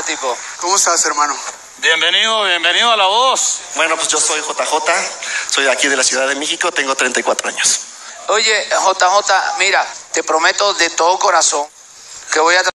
este tipo. ¿Cómo estás, hermano? Bienvenido a La Voz. Bueno, pues yo soy JJ, soy aquí de la Ciudad de México, tengo 34 años. Oye, JJ, mira, te prometo de todo corazón que voy a